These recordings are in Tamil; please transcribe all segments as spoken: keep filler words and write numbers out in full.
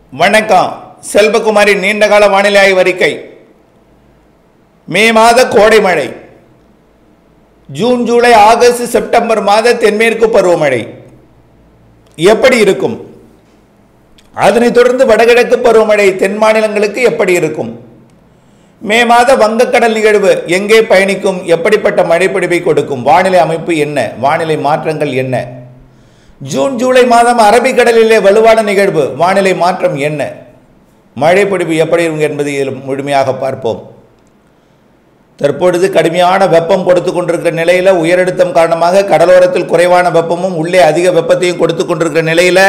வணக்கம். செல்வகுமாரி நீண்டகால வானிலை ஆய்வறிக்கை. மே மாத கோடை மழை, ஜூன் ஜூலை ஆகஸ்ட் செப்டம்பர் மாத தென்மேற்கு பருவமழை எப்படி இருக்கும்? அதனைத் தொடர்ந்து வடகிழக்கு பருவமழை தென் மாநிலங்களுக்கு எப்படி இருக்கும்? மே மாத வங்கக்கடல் நிகழ்வு எங்கே பயணிக்கும்? எப்படிப்பட்ட மழைப்பொழிவை கொடுக்கும்? வானிலை அமைப்பு என்ன? வானிலை மாற்றங்கள் என்ன? ஜூன் ஜூலை மாதம் அரபிக்கடலிலே வலுவான நிகழ்வு, வானிலை மாற்றம் என்ன? மழைப்பொழிவு எப்படி இருக்கும் என்பதை முழுமையாக பார்ப்போம். தற்பொழுது கடுமையான வெப்பம் கொடுத்து கொண்டிருக்கிற நிலையில், உயரழுத்தம் காரணமாக கடலோரத்தில் குறைவான வெப்பமும் உள்ளே அதிக வெப்பத்தையும் கொடுத்து கொண்டிருக்கிற நிலையில்,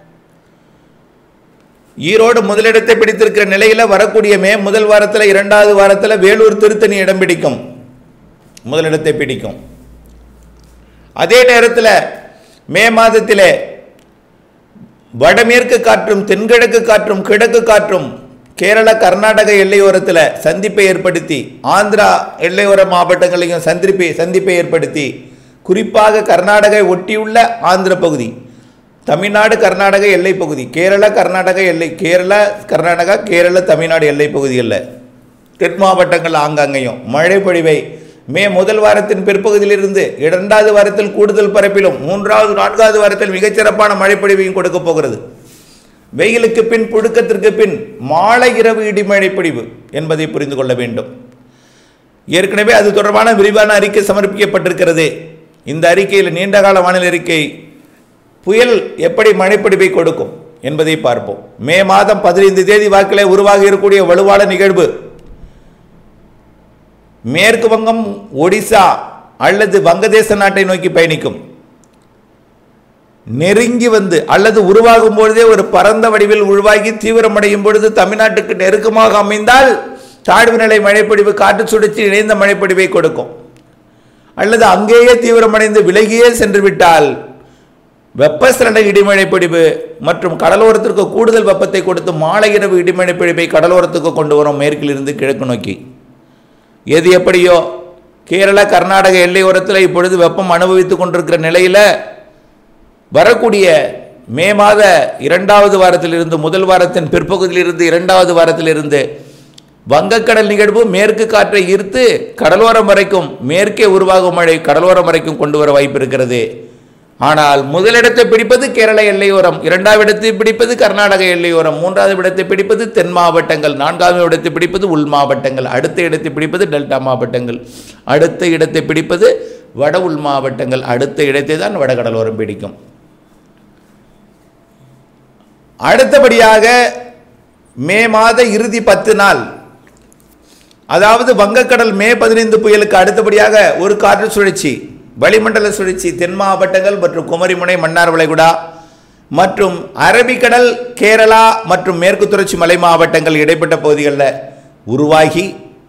ஈரோடு முதலிடத்தை பிடித்திருக்கிற நிலையில் வரக்கூடிய மே முதல் வாரத்தில் இரண்டாவது வாரத்தில் வேலூர் திருத்தணி இடம் பிடிக்கும், முதலிடத்தை பிடிக்கும். அதே நேரத்தில் மே மாதத்திலே வடமேற்கு காற்றும் தென்கிழக்கு காற்றும் கிழக்கு காற்றும் கேரள கர்நாடக எல்லையோரத்தில் சந்திப்பை ஏற்படுத்தி, ஆந்திரா எல்லையோர மாவட்டங்களையும் சந்திப்பை சந்திப்பை ஏற்படுத்தி, குறிப்பாக கர்நாடகை ஒட்டியுள்ள ஆந்திர பகுதி, தமிழ்நாடு கர்நாடக எல்லை பகுதி, கேரள கர்நாடக எல்லை, கேரள கர்நாடகா கேரள தமிழ்நாடு எல்லை பகுதிகளில் தென் மாவட்டங்கள் ஆங்காங்கேயும் மழை பொழிவை மே முதல் வாரத்தின் பிற்பகுதியிலிருந்து இரண்டாவது வாரத்தில் கூடுதல் பரப்பிலும் மூன்றாவது நான்காவது வாரத்தில் மிகச்சிறப்பான மழைப்பொழிவையும் கொடுக்க போகிறது. வெயிலுக்கு பின் புழுக்கத்திற்கு பின் மாலை இரவு இடிமழை பொழிவு என்பதை புரிந்து கொள்ள வேண்டும். ஏற்கனவே அது தொடர்பான விரிவான அறிக்கை சமர்ப்பிக்கப்பட்டிருக்கிறது. இந்த அறிக்கையில் நீண்டகால வானிலை அறிக்கை புயல் எப்படி மழைப்பொழிவை கொடுக்கும் என்பதை பார்ப்போம். மே மாதம் பதினைந்து தேதி வாக்கிலே உருவாகி இருக்கக்கூடிய வலுவான நிகழ்வு மேற்கு வங்கம், ஒடிசா அல்லது வங்கதேச நாட்டை நோக்கி பயணிக்கும். நெருங்கி வந்து அல்லது உருவாகும் பொழுதே ஒரு பரந்த வடிவில் உருவாகி தீவிரமடையும் பொழுது தமிழ்நாட்டுக்கு நெருக்கமாக அமைந்தால் தாழ்வு நிலை மழைப்பொழிவு காற்று சுழற்சி இணைந்த மழைப்பொழிவை கொடுக்கும். அல்லது அங்கேயே தீவிரமடைந்து விலகியே சென்று விட்டால் வெப்பசலன இடிமழைப்பொழிவு மற்றும் கடலோரத்திற்கு கூடுதல் வெப்பத்தை கொடுத்து மாலை இரவு இடிமழைப்பொழிவை கடலோரத்துக்கு கொண்டு வரும், மேற்கிலிருந்து கிழக்கு நோக்கி. எது எப்படியோ கேரள கர்நாடக எல்லையோரத்தில் இப்பொழுது வெப்பம் அனுபவித்துக் கொண்டிருக்கிற நிலையில் வரக்கூடிய மே மாத இரண்டாவது வாரத்திலிருந்து முதல் வாரத்தின் பிற்பகுதியிலிருந்து இரண்டாவது வாரத்திலிருந்து வங்கக்கடல் நிகழ்வு மேற்கு காற்றை ஈர்த்து கடலோரம் வரைக்கும் மேற்கே உருவாகும் மழை கடலோரம் வரைக்கும் கொண்டு வர வாய்ப்பு இருக்கிறது. ஆனால் முதலிடத்தை பிடிப்பது கேரள எல்லையோரம், இரண்டாவது இடத்தை பிடிப்பது கர்நாடக எல்லையோரம், மூன்றாவது இடத்தை பிடிப்பது தென் மாவட்டங்கள், நான்காவது இடத்தை பிடிப்பது உள் மாவட்டங்கள், அடுத்த இடத்தை பிடிப்பது டெல்டா மாவட்டங்கள், அடுத்த இடத்தை பிடிப்பது வட உள் மாவட்டங்கள், அடுத்த இடத்தை தான் வடகடலோரம் பிடிக்கும். அடுத்தபடியாக மே மாத இறுதி பத்து நாள், அதாவது வங்கக்கடல் மே பதினைந்து புயலுக்கு அடுத்தபடியாக ஒரு காற்று சுழற்சி, வளிமண்டல சுழற்சி தென் மாவட்டங்கள் மற்றும் குமரிமுனை மன்னார் வளைகுடா மற்றும் அரபிக்கடல், கேரளா மற்றும் மேற்கு தொடர்ச்சி மலை மாவட்டங்கள் இடைப்பட்ட பகுதிகளில் உருவாகி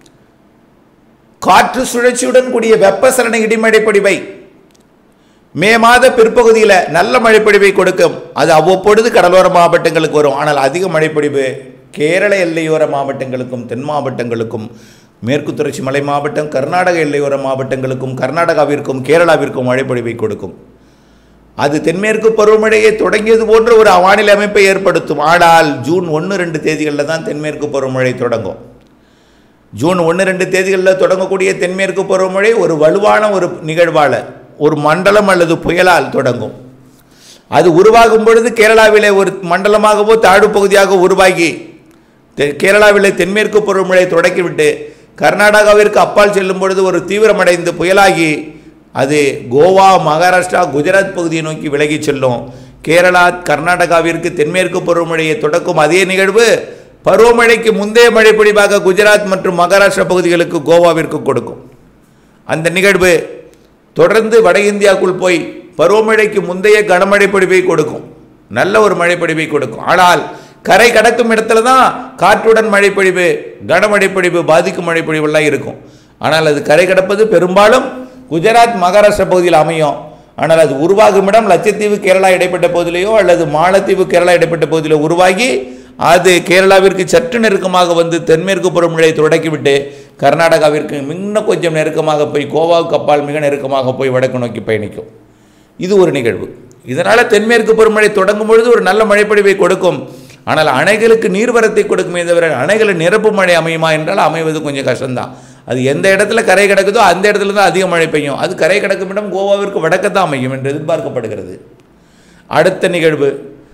காற்று சுழற்சியுடன் கூடிய வெப்பசலன இடிமழை பொழிவை மே மாத பிற்பகுதியில் நல்ல மழைப்பொழிவை கொடுக்கும். அது அவ்வப்பொழுது கடலோர மாவட்டங்களுக்கு வரும். ஆனால் அதிக மழைப்பொழிவு கேரள எல்லையோர மாவட்டங்களுக்கும் தென் மாவட்டங்களுக்கும், மேற்கு தொடர்ச்சி மலை மாவட்டம், கர்நாடக எல்லையோர மாவட்டங்களுக்கும், கர்நாடகாவிற்கும் கேரளாவிற்கும் மழைப்பொழிவை கொடுக்கும். அது தென்மேற்கு பருவமழையை தொடங்கியது போன்ற ஒரு வானிலை அமைப்பை ஏற்படுத்தும். ஆனால் ஜூன் ஒன்று ரெண்டு தேதிகளில் தான் தென்மேற்கு பருவமழை தொடங்கும். ஜூன் ஒன்று ரெண்டு தேதிகளில் தொடங்கக்கூடிய தென்மேற்கு பருவமழை ஒரு வலுவான ஒரு நிகழ்வால், ஒரு மண்டலம் அல்லது புயலால் தொடங்கும். அது உருவாகும் பொழுது கேரளாவிலே ஒரு மண்டலமாகவோ தாழ்வு பகுதியாக உருவாகி கேரளாவிலே தென்மேற்கு பருவமழை தொடக்கிவிட்டு கர்நாடகாவிற்கு அப்பால் செல்லும் பொழுது ஒரு தீவிரமடைந்து புயலாகி அது கோவா, மகாராஷ்டிரா, குஜராத் பகுதியை நோக்கி விலகி செல்லும். கேரளா கர்நாடகாவிற்கு தென்மேற்கு பருவமழையை தொடக்கும் அதே நிகழ்வு பருவமழைக்கு முந்தைய மழை பொழிவாக குஜராத் மற்றும் மகாராஷ்டிரா பகுதிகளுக்கு, கோவாவிற்கு கொடுக்கும். அந்த நிகழ்வு தொடர்ந்து வட இந்தியாவுக்குள் போய் பருவமழைக்கு முந்தைய கனமழை பொழிவை கொடுக்கும், நல்ல ஒரு மழை பொழிவை கொடுக்கும். ஆனால் கரை கடக்கும் இடத்துல தான் காற்றுடன் மழைப்பொழிவு, கனமழைப்பொழிவு, பாதிக்கும் மழைப்பொழிவெல்லாம் இருக்கும். ஆனால் அது கரை கடப்பது பெரும்பாலும் குஜராத், மகாராஷ்டிரா பகுதியில் அமையும். ஆனால் அது உருவாகும் இடம் லட்சத்தீவு, கேரளா இடைப்பட்ட பகுதியிலேயோ அல்லது மாலத்தீவு, கேரளா இடைப்பட்ட பகுதியிலோ உருவாகி அது கேரளாவிற்கு சற்று நெருக்கமாக வந்து தென்மேற்கு பருவமழையை தொடக்கிவிட்டு கர்நாடகாவிற்கு இன்னும் கொஞ்சம் நெருக்கமாக போய் கோவாவுக்கு அப்பால் மிக நெருக்கமாக போய் வடக்கு நோக்கி பயணிக்கும். இது ஒரு நிகழ்வு. இதனால் தென்மேற்கு பருவமழை தொடங்கும் பொழுது ஒரு நல்ல மழைப்பொழிவை கொடுக்கும். ஆனால் அணைகளுக்கு நீர்வரத்தை கொடுக்குமே தவிர அணைகளை நிரப்பு மழை அமையுமா என்றால் அமைவது கொஞ்சம் கஷ்டம்தான். அது எந்த இடத்துல கரை கிடக்குதோ அந்த இடத்துல தான் அதிக மழை பெய்யும். அது கரை கிடக்கும் இடம் கோவாவிற்கு வடக்கத்தான் அமையும் என்று எதிர்பார்க்கப்படுகிறது. அடுத்த நிகழ்வு,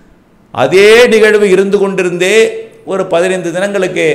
அதே நிகழ்வு இருந்து கொண்டிருந்தே ஒரு பதினைந்து தினங்களுக்கு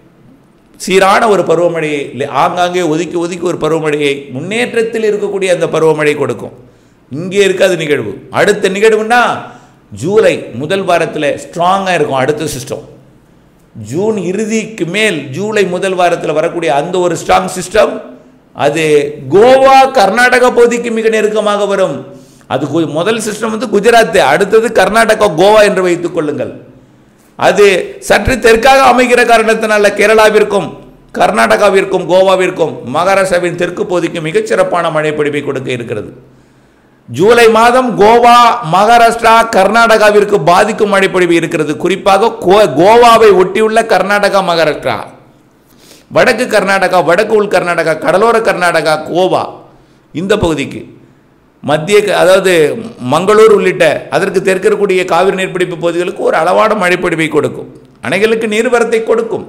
சீரான ஒரு பருவமழையை ஆங்காங்கே ஒதுக்கி ஒதுக்கி ஒரு பருவமழையை முன்னேற்றத்தில் இருக்கக்கூடிய அந்த பருவமழை கொடுக்கும். இங்கே இருக்காது நிகழ்வு. அடுத்த நிகழ்வுன்னா ஜூலை முதல் வாரத்தில் ஸ்ட்ராங்காக இருக்கும். அடுத்த சிஸ்டம் ஜூன் இறுதிக்கு மேல் ஜூலை முதல் வாரத்தில் வரக்கூடிய அந்த ஒரு ஸ்ட்ராங் சிஸ்டம் அது கோவா கர்நாடகா பகுதிக்கு மிக நெருக்கமாக வரும். அது முதல் சிஸ்டம் வந்து குஜராத், அடுத்தது கர்நாடகா கோவா என்று வைத்துக் கொள்ளுங்கள். அது சற்று தெற்காக அமைகிற காரணத்தினால கேரளாவிற்கும் கர்நாடகாவிற்கும் கோவாவிற்கும் மகாராஷ்டிராவின் தெற்கு பகுதிக்கு மிகச்சிறப்பான மழை பொழிவை கொடுக்க இருக்கிறது. ஜூலை மாதம் கோவா மகாராஷ்டிரா கர்நாடகாவிற்கு பாதிக்கும் மழை பொழிவு இருக்கிறது. குறிப்பாக கோவாவை ஒட்டியுள்ள கர்நாடகா மகாராஷ்டிரா, வடக்கு கர்நாடகா, வடக்கு உள் கர்நாடகா, கடலோர கர்நாடகா, கோவா இந்த பகுதிக்கு மத்திய அதாவது மங்களூர் உள்ளிட்ட அதற்கு தெற்கு இருக்கக்கூடிய காவிரி நீர்பிடிப்பு பகுதிகளுக்கு ஒரு அளவான மழைப்பொழிவை கொடுக்கும். அணைகளுக்கு நீர்வரத்தை கொடுக்கும்.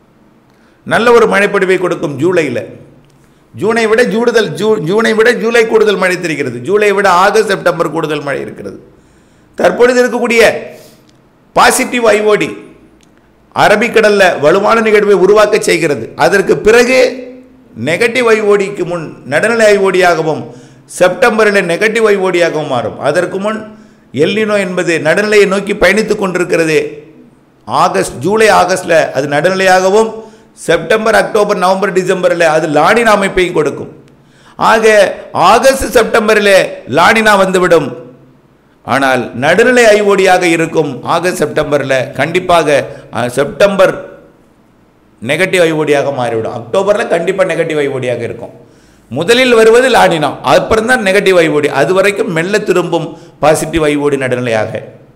நல்ல ஒரு மழைப்பொழிவை கொடுக்கும். ஜூலையில் ஜூனை விட ஜூடுதல் ஜூ ஜூனை விட ஜூலை கூடுதல் மழை தெரிகிறது. ஜூலை விட ஆகஸ்ட் செப்டம்பர் கூடுதல் மழை இருக்கிறது. தற்பொழுது இருக்கக்கூடிய பாசிட்டிவ் ஐஓடி அரபிக்கடலில் வலுவான நிகழ்வை உருவாக்க செய்கிறது. அதற்கு பிறகு நெகட்டிவ் ஐஓடிக்கு முன் நடுநிலை ஐஓடியாகவும் செப்டம்பரில் நெகட்டிவ் ஐஓடியாகவும் மாறும். அதற்கு முன் எல்னினோ என்பது நடுநிலையை நோக்கி பயணித்து கொண்டிருக்கிறது. ஆகஸ்ட் ஜூலை ஆகஸ்டில் அது நடுநிலையாகவும் செப்டம்பர் அக்டோபர் நவம்பர் டிசம்பரில் அது லானினா அமைப்பையும் கொடுக்கும். ஆக ஆகஸ்ட் செப்டம்பரில் லானினா வந்துவிடும். ஆனால் நடுநிலை ஐஓடியாக இருக்கும் ஆகஸ்ட் செப்டம்பரில் கண்டிப்பாக செப்டம்பர் நெகட்டிவ் ஐஓடியாக மாறிவிடும். அக்டோபரில் கண்டிப்பாக நெகட்டிவ் ஐஓடியாக இருக்கும். முதலில் வருவது லானினா, அப்புறம் தான் நெகட்டிவ் ஐஓடி. அது வரைக்கும் மெல்ல திரும்பும் பாசிட்டிவ் ஐஓடி நடுநிலையாக.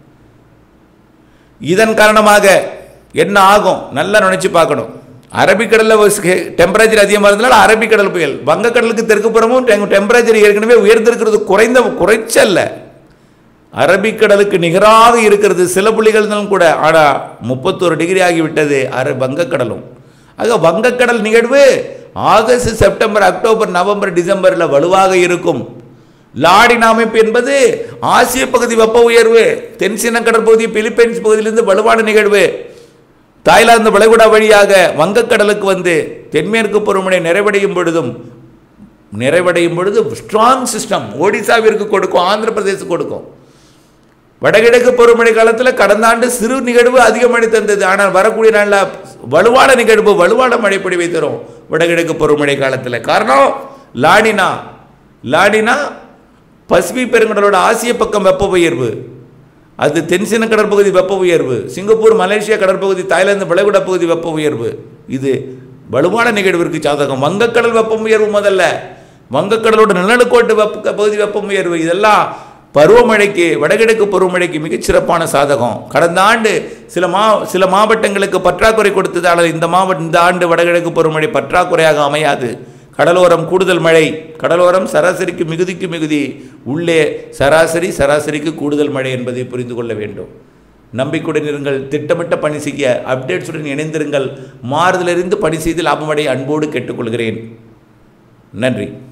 இதன் காரணமாக என்ன ஆகும் நல்லா நினைச்சு பார்க்கணும். அரபிக்கடலில் டெம்பரேச்சர் அதிகமாக இருந்தாலும் அரபிக்கடல் புயல், வங்கக்கடலுக்கு தெற்கு புறமும் டெம்பரேச்சர் ஏற்கனவே உயர்ந்திருக்கிறது, குறைந்த குறைச்சல்ல, அரபிக்கடலுக்கு நிகராக இருக்கிறது சில புள்ளிகள் கூட. ஆனால் முப்பத்தோரு டிகிரி ஆகிவிட்டது அர வங்கக்கடலும். ஆக வங்கக்கடல் நிகழ்வு ஆகஸ்ட் செப்டம்பர் அக்டோபர் நவம்பர் டிசம்பரில் வலுவாக இருக்கும். லானினா அமைப்பு என்பது ஆசிய பகுதி வெப்ப உயர்வு, தென்சீன கடற்பகுதி பிலிப்பைன்ஸ் பகுதியிலிருந்து வலுவான நிகழ்வு தாய்லாந்து வளைகுடா வழியாக வங்கக்கடலுக்கு வந்து தென்மேற்கு பருவமழை நிறைவடையும் பொழுதும் நிறைவடையும் பொழுது ஸ்ட்ராங் சிஸ்டம் ஒடிசாவிற்கு கொடுக்கும், ஆந்திர பிரதேசத்துக்கு கொடுக்கும். வடகிழக்கு பருவமழை காலத்தில் கடந்த ஆண்டு சிறு நிகழ்வு அதிக மழை தந்தது. ஆனால் வரக்கூடிய நாளில் வலுவான நிகழ்வு வலுவான மழை பொழிவை தரும் வடகிழக்கு பருவமழை காலத்தில். காரணம் லானினா. லானினா பசிபிக் பெருங்கடலோட ஆசிய பக்கம் வெப்ப உயர்வு, அது தென்சீன கடற்பகுதி வெப்ப உயர்வு, சிங்கப்பூர் மலேசியா கடற்பகுதி தாய்லாந்து வளைகுடா பகுதி வெப்ப உயர்வு. இது வலுவான நிகழ்விற்கு சாதகம். வங்கக்கடல் வெப்ப உயர்வு முதல்ல, வங்கக்கடலோட நிலநடுக்கோட்டு வெப்ப பகுதி வெப்ப உயர்வு, இதெல்லாம் பருவமழைக்கு வடகிழக்கு பருவமழைக்கு மிகச்சிறப்பான சாதகம். கடந்த ஆண்டு சில மா சில மாவட்டங்களுக்கு பற்றாக்குறை கொடுத்ததால் இந்த மாவட்ட இந்த ஆண்டு வடகிழக்கு பருவமழை பற்றாக்குறையாக அமையாது. கடலோரம் கூடுதல் மழை, கடலோரம் சராசரிக்கு மிகுதிக்கு மிகுதி, உள்ளே சராசரி சராசரிக்கு கூடுதல் மழை என்பதை புரிந்து கொள்ள வேண்டும். நம்பிக்கையுடன் இருங்கள், திட்டமிட்ட பணி செய்ய அப்டேட்ஸுடன் இணைந்திருங்கள். மாறுதலிருந்து பணி செய்து லாபமடைய அன்போடு கேட்டுக்கொள்கிறேன். நன்றி.